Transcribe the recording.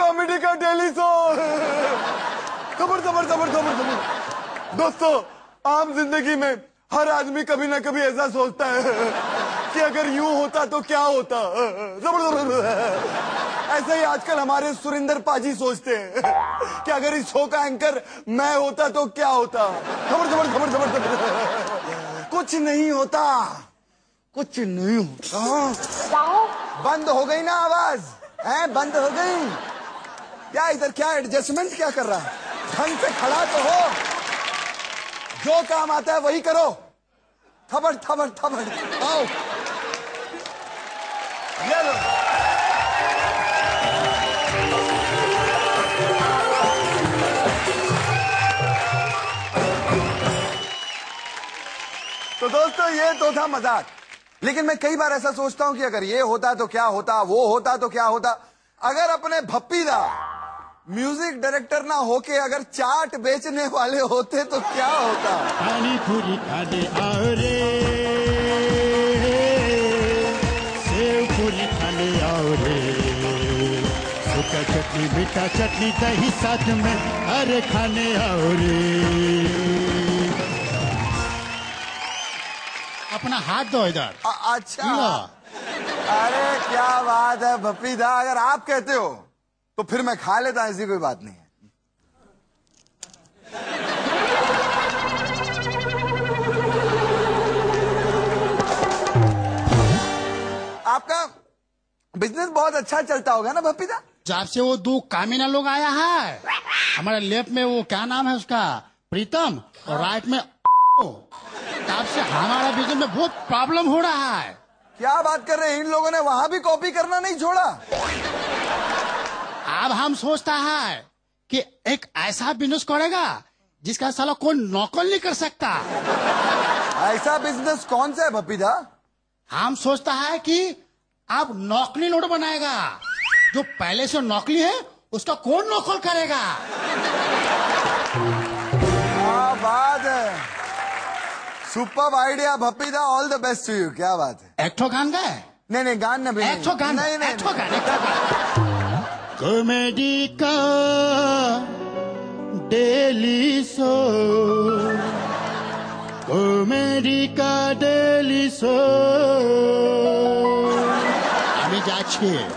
Comedy का daily show. खबर खबर खबर खबर खबर। दोस्तों, आम जिंदगी में हर आदमी कभी ना कभी ऐसा सोचता है कि अगर यूं होता तो क्या होता। ऐसे ही आजकल हमारे सुरेंद्र पाजी सोचते हैं कि अगर इस शो का एंकर मैं होता तो क्या होता। खबर खबर खबर खबर खबर। कुछ नहीं होता, कुछ नहीं होता। बंद हो गई ना आवाज? है बंद हो गई क्या? इधर क्या एडजस्टमेंट क्या कर रहा है? ढंग से खड़ा तो हो, जो काम आता है वही करो। थबड़ थबड़ थबड़ आओ। ये लो। तो दोस्तों, ये तो था मजाक, लेकिन मैं कई बार ऐसा सोचता हूं कि अगर ये होता तो क्या होता, वो होता तो क्या होता। अगर अपने भप्पीदा म्यूजिक डायरेक्टर ना होके अगर चाट बेचने वाले होते तो क्या होता। पानी पूरी खाने आओ रे, सेव पूरी खाने आओ रे, सूखा चटनी मीठा चटनी दही साथ में, अरे खाने आओ रे। अपना हाथ दो इधर। अच्छा, अरे क्या बात है भप्पीदा, अगर आप कहते हो तो फिर मैं खा लेता, ऐसी कोई बात नहीं है। आपका बिजनेस बहुत अच्छा चलता होगा ना भप्पीदा? जब से वो दो कामीना लोग आया है हमारे लेफ्ट में, वो क्या नाम है उसका, प्रीतम, और राइट में तब से हमारा बिजनेस में बहुत प्रॉब्लम हो रहा है। क्या बात कर रहे हैं? इन लोगों ने वहां भी कॉपी करना नहीं छोड़ा। अब हम सोचता है कि एक ऐसा बिजनेस करेगा जिसका साला कोई नकल नहीं कर सकता। ऐसा बिजनेस कौन सा है भप्पीदा? हम सोचता है कि अब नकली नोट बनाएगा, जो पहले से नकली है उसका कौन नकल करेगा। क्या बात है, super idea Bappida, all the best to you. क्या बात है। एक ठो गान गाए? नहीं गान ना भी एक ठो गान, नहीं एक ठो गान। कॉमेडी का डेली शो, कॉमेडी का डेली शो। আমি যাচ্ছি।